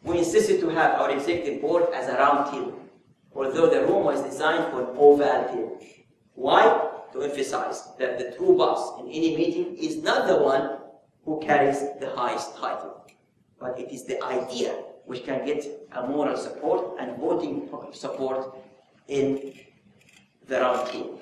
we insisted to have our executive board as a round table, although the room was designed for an oval table. Why? To emphasize that the true boss in any meeting is not the one who carries the highest title, but it is the idea which can get a moral support and voting support in the round table.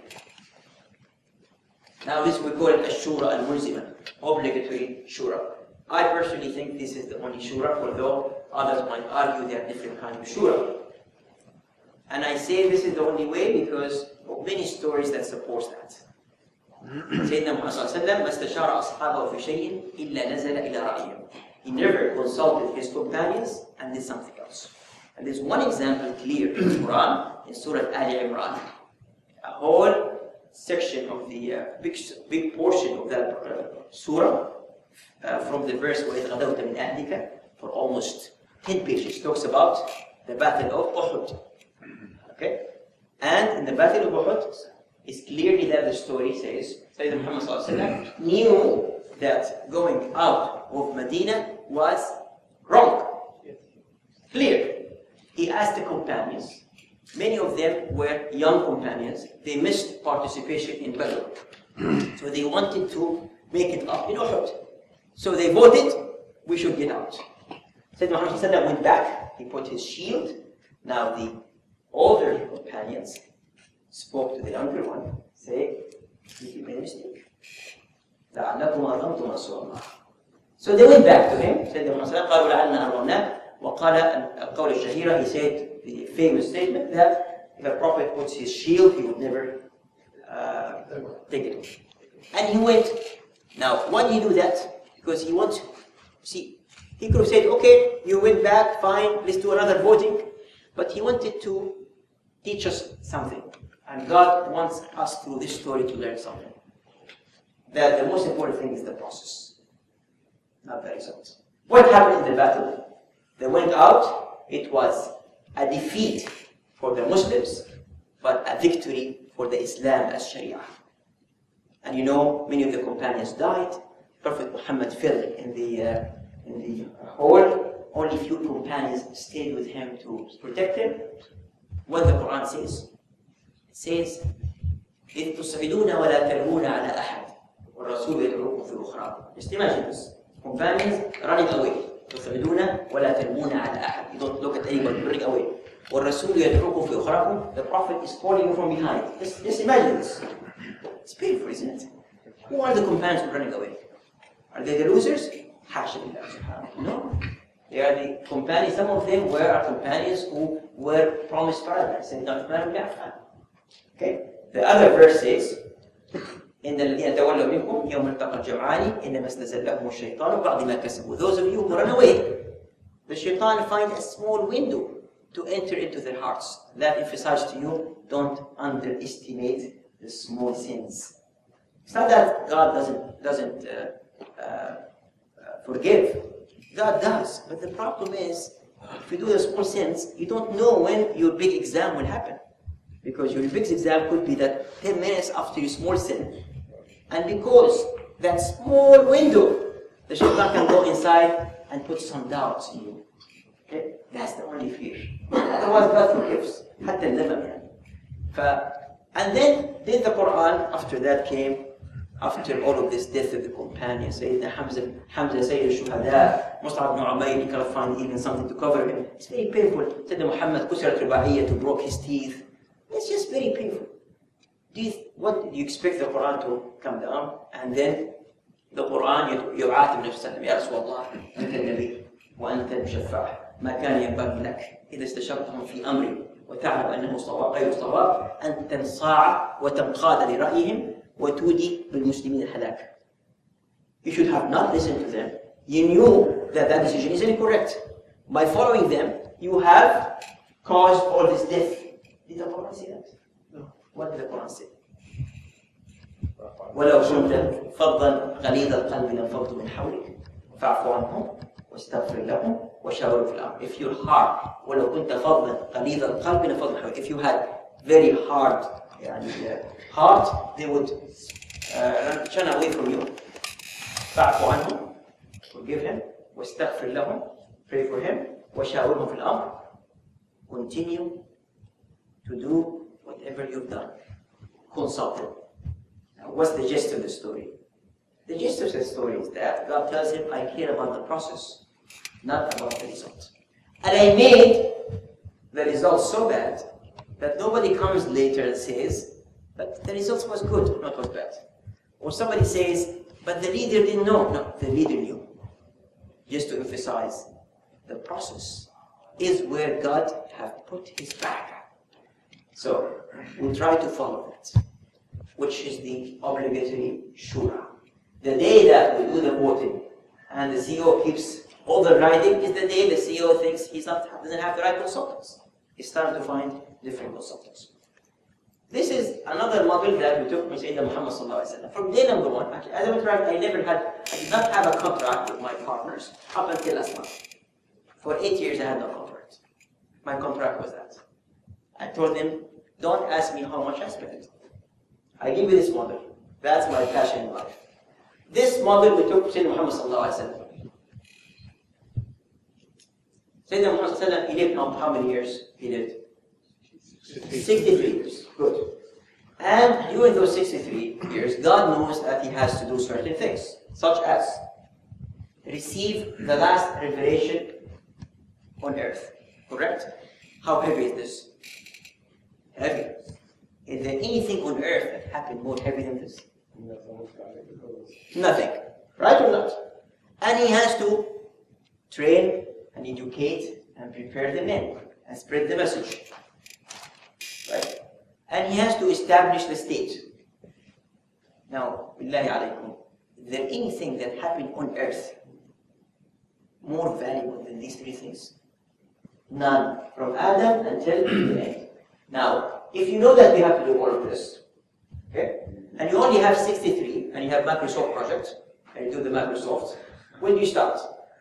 Now this we call it Ash-Shura al-Mulzima, obligatory shura. I personally think this is the only shura, although others might argue there are different kinds of shura. And I say this is the only way because of many stories that support that. Sayyidina Muhammad sallallahu alayhi wa sallam, مَسْتَشَارَ أَصْحَابَهُ فِي شَيْءٍ إِلَّا نَزَلَ إِلَى رَأْيِهِمْ. He never consulted his companions and did something else. And there's one example clear in the Quran, in Surah Ali Imran. A whole section of the big portion of that surah, from the verse وَإِذْ غَدَوْتَ مِنْ أَهْلِكَ, for almost 10 pages, talks about the battle of Uhud. Okay? And in the battle of Uhud, it's clearly that the story says Sayyidina Muhammad sallallahu alaihi wasallam knew that going out of Medina was wrong. Clear. He asked the companions. Many of them were young companions. They missed participation in Badr. So they wanted to make it up in Uhud. So they voted, we should get out. Sayyidina Muhammad sallallahu alaihi wasallam went back. He put his shield. Now the older companions spoke to the younger one, say, you made a mistake. So they went back to him, said the he said the famous statement that if a prophet puts his shield, he would never take it off. And he went. Now, why did he do that? Because he wants, see, he could have said, okay, you went back, fine, let's do another voting. But he wanted to teach us something. And God wants us through this story to learn something. That the most important thing is the process, not the result. What happened in the battle? They went out, it was a defeat for the Muslims, but a victory for the Islam as Sharia. And you know, many of the companions died. Prophet Muhammad fell in the hole. Only few companions stayed with him to protect him. What the Quran says? It says, إِذْ تُصْعِدُونَ وَلَا تَلْوُونَ عَلَى أَحَدٍ وَالرَّسُولُ يَدْعُوكُمْ فِي أُخْرَاكُمْ. Just imagine this. Companions running away. تُصْعِدُونَ وَلَا تَلْوُونَ عَلى أَحَدٍ. You don't look at anybody running away. وَالرَّسُولُ يَدْعُوكُمْ فِي أُخْرَاكُمْ. The Prophet is calling you from behind. Just imagine this. It's painful, isn't it? Who are the companions who are running away? Are they the losers? No. They are the companions. Some of them were companions who were promised paradise. Okay. The other verse says, إن الذين تولوا منكم يوم التقى الجمعان إنما استزلهم الشيطان بعض ما كسبوا. Those of you who run away, the shaitan finds a small window to enter into their hearts. That emphasizes to you, don't underestimate the small sins. It's not that God doesn't forgive. God does, but the problem is, if you do the small sins, you don't know when your big exam will happen. Because your big exam could be that 10 minutes after your small sin, and because that small window, the shaitan can go inside and put some doubts in you. Okay? That's the only fear. Otherwise, God forgives. حتى الندم يعني. And then the Quran, after that came, after all of this death of the companions, Sayyidina Hamza Sayyid al-Shuhada, Mus'ab ibn Umayr, he cannot find even something to cover him. It's very painful. Sayyidina Muhammad Kusirat Rubaiyya to broke his teeth. It's just very painful. What do you expect the Quran to come down? And then the Quran يعاتب نفسه يا رسول الله أنت النبي وأنت المشفع ما كان ينبغي لك إذا استشرتهم في أمري وتعلم أنه صواب غير صواب أن تنصاع وتنقاد لرأيهم وتودي بالمسلمين الهلاك. You should have not listened to them. You knew that that decision is incorrect. By following them, you have caused all this death. Did the Quran say that? No. What did the Quran say? ولو كنت فظا غليظ القلب لانفضوا من حولك فاعف عنهم واستغفر لهم وشاورهم في الأمر. If you're hard, ولو كنت فظا غليظ القلب لانفضوا من حولك. If you had very hard heart, they would turn away from you. فاعف عنهم, forgive him, واستغفر لهم, pray for him, وَشَاوِرْهُمْ فِي الْأَمْرِ. Continue to do whatever you've done. Consult them. Now, what's the gist of the story? The gist of the story is that God tells him, I care about the process, not about the result. And I made the result so bad that nobody comes later and says, but the result was good, not was bad. Or somebody says, but the leader didn't know. No, the leader knew. Just to emphasize, the process is where God has put his barakah. So, we'll try to follow that, which is the obligatory shura. The day that we do the voting and the CEO keeps overriding is the day the CEO thinks he doesn't have the right consultants. It's time to find different consultants. This is another model that we took from Sayyidina Muhammad sallallahu alaihi wasallam. From day number one, actually, as a matter of fact, I did not have a contract with my partners up until last month. For 8 years, I had no contract. My contract was that. I told them, don't ask me how much I spent. I give you this model. That's my passion in life. This model we took from Sayyidina Muhammad sallallahu alaihi wasallam. Sayyidina Muhammad sallallahu alaihi wasallam, he lived how many years? He lived 63 years. Good. And during those 63 years, God knows that he has to do certain things, such as receive the last revelation on earth. Correct? How heavy is this? Heavy. Is there anything on earth that happened more heavy than this? Nothing. Right or not? And he has to train and educate and prepare the men and spread the message. Right? And he has to establish the state. Now, billahi alaykum, is there anything that happened on earth more valuable than these three things? None. From Adam until the end. Now, if you know that we have to do all of this, okay, and you only have 63, and you have Microsoft project, and you do the Microsoft, when do you start?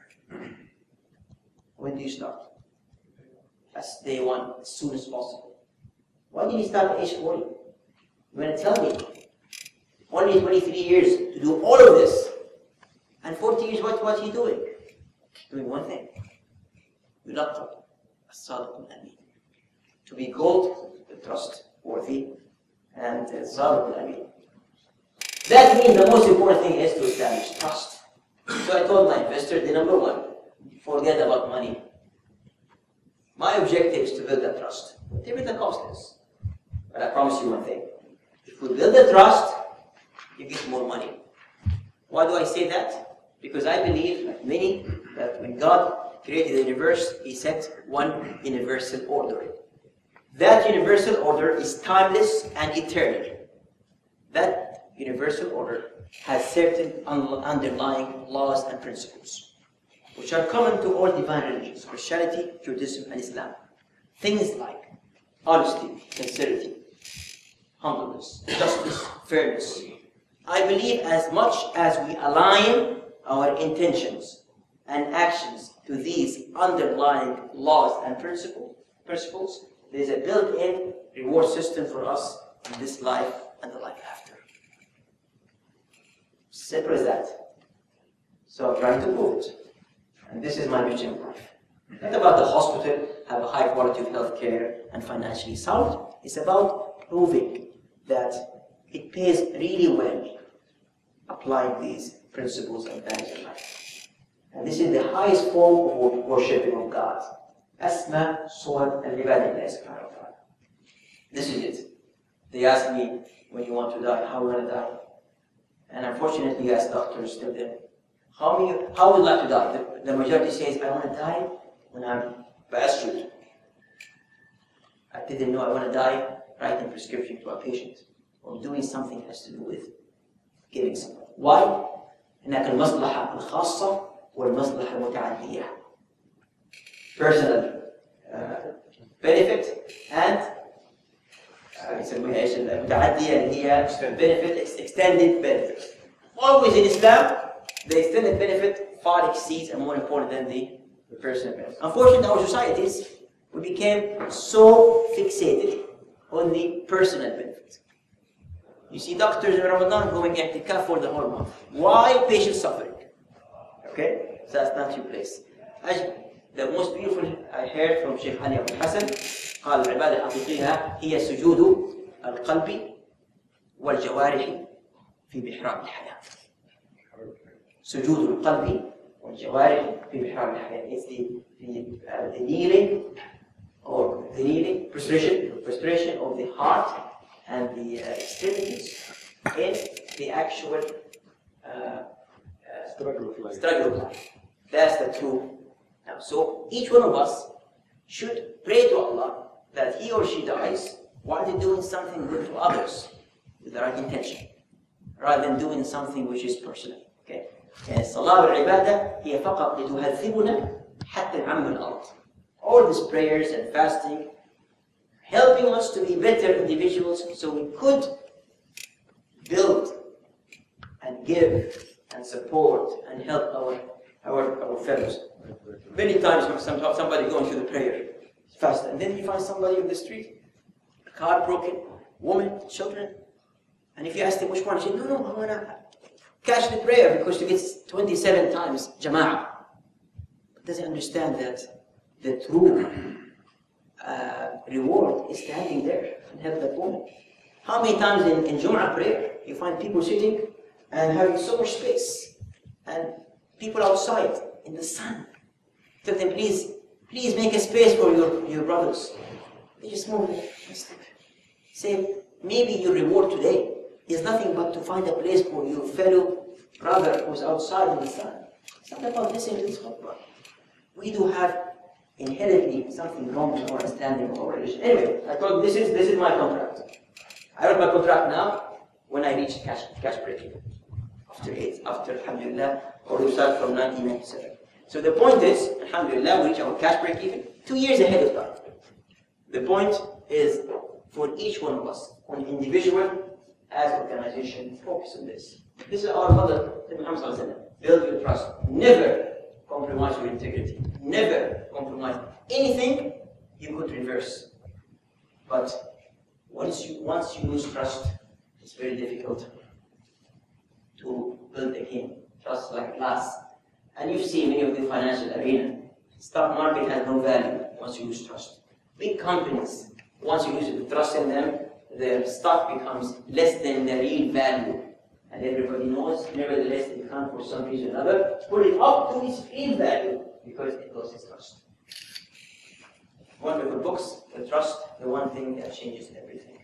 When do you start? That's day one, as soon as possible. Why did he start at age 40? You're going to tell me, only 23 years to do all of this, and 40 years, what was he doing? Doing one thing. Yulaqab as-sadiq al-amin. To be called the trustworthy and sadiq al-amin. That means the most important thing is to establish trust. So I told my investors, the number one, forget about money. My objective is to build that trust, whatever the cost is. But I promise you one thing. If we build the trust, you get more money. Why do I say that? Because I believe, like many, that when God created the universe, he set one universal order. That universal order is timeless and eternal. That universal order has certain underlying laws and principles, which are common to all divine religions, Christianity, Judaism, and Islam. Things like honesty, sincerity, humbleness, justice, fairness. I believe as much as we align our intentions and actions to these underlying laws and principles, there is a built-in reward system for us in this life and the life after. Simple as that. So I'm trying to prove it. And this is my mission in life. Not about the hospital, have a high quality of health care and financially sound. It's about proving that it pays really well applying these principles and values in life. And this is the highest form of worshipping of God. Asma, Suwad, and Ibadillah subhanahu wa ta'ala. This is it. They ask me, when you want to die, how will I die? And unfortunately, as doctors tell them, how would you like to die? The majority says, I want to die when I'm bastard. I didn't know I want to die writing prescription to a patient or doing something that has to do with giving someone. Why? هناك المصلحة الخاصة والمصلحة المتعدية. Personal benefit and يسموها ايش المتعدية اللي هي benefit, extended benefit. Always in Islam, the extended benefit far exceeds and more important than the personal benefit. Unfortunately, in our societies, we became so fixated on the personal benefit. You see doctors in Ramadan going i'tikaf for the whole month. Why? Patient suffering. Okay? So that's not your place. the most beautiful I heard from Sheikh Ali Abu Hassan قال العبادة الحقيقية هي سجود القلب والجوارح في بحرام الحياة. سجود القلب والجوارح في بحرام الحياة. It's the kneeling or the kneeling prostration of the heart and the extremities in the actual struggle of life. That's the true. Now, so each one of us should pray to Allah that he or she dies while they're doing something good to others with the right intention, rather than doing something which is personal. Okay? الصلاة والعبادة هي فقط لتهذبنا حتى نعمل الأرض. All these prayers and fasting helping us to be better individuals so we could build and give and support and help our fellows. Many times when somebody going through the prayer fast and then you find somebody in the street, car broken, woman, children, and if you ask them which one, they say, no, I want to catch the prayer because she gets 27 times jama'ah. But doesn't understand that the true reward is standing there and help that woman. How many times in Jum'ah prayer you find people sitting and having so much space and people outside in the sun? Tell them, please make a space for your brothers. They just move it. Say, maybe your reward today is nothing but to find a place for your fellow brother who's outside in the sun. It's not about listening to this khutbah. We do have inherently something wrong with our understanding of our religion. Anyway, I thought this is my contract. I wrote my contract now when I reach cash break-even. After Alhamdulillah, or we start from 1997. So the point is, Alhamdulillah, we reach our cash break-even 2 years ahead of time. The point is for each one of us, on individual as organization, focus on this. This is our mother, Muhammad Sallallahu Alaihi Wasallam. Build your trust. Never compromise your integrity. Never compromise anything you could reverse. But once you lose trust, it's very difficult to build again. Trust like glass. And you see many of the financial arena. Stock market has no value once you lose trust. Big companies, once you lose trust in them, their stock becomes less than the real value. And everybody knows, nevertheless, they can't, for some reason or another, put it up to its real value because it lost its trust. Wonderful books, the trust, the one thing that changes everything.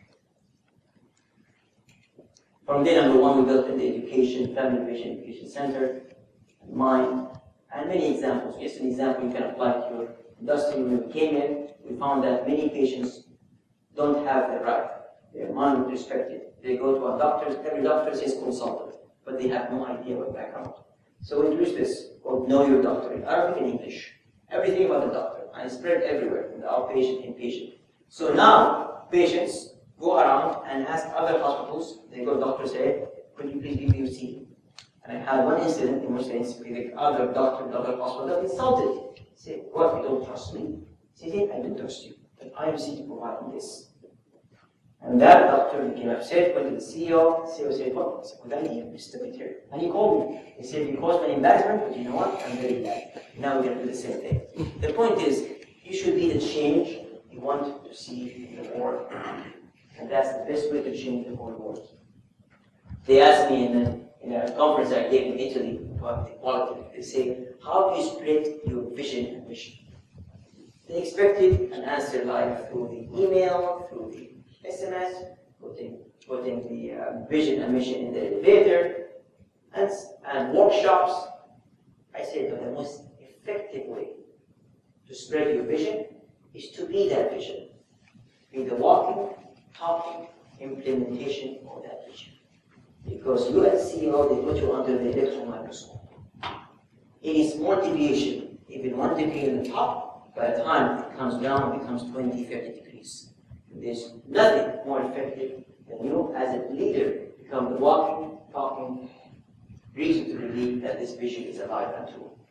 From day number one, we built in the education, family vision education center, mind, and many examples. Just an example you can apply to your industry. When we came in, we found that many patients don't have the right. Their mind is respected. They go to a doctor, every doctor says consultant, but they have no idea what background. So we introduced this called Know Your Doctor in Arabic and English. Everything about the doctor, and it's spread everywhere, in the outpatient, inpatient. So now, patients go around and ask other hospitals, they go to doctors, say, could you please give me your CV? And I had one incident in which the other doctor in the other hospital that insulted. Say, what, you don't trust me? Say, I do trust you, but I am seeking providing this. And that doctor became upset, went to the CEO. The CEO said, what? I said, what do you need? Mr. Peter. And he called me. He said, you caused an embarrassment, but you know what? I'm very glad. Now we're going to do the same thing. The point is, you should be the change you want to see in the world. And that's the best way to change the whole world. They asked me in a conference I gave in Italy about equality. They say, how do you split your vision and mission? They expected an answer like through the email, through the SMS, putting the vision and mission in the elevator, and workshops. I said, but the most effective way to spread your vision is to be that vision. Be the walking, talking, implementation of that vision. Because you as CEO, they put you under the electron microscope. It is more deviation. Even 1 degree on the top, by the time it comes down, it becomes 20, 30 degrees. There's nothing more effective than you as a leader become the walking, talking reason to believe that this vision is alive and true.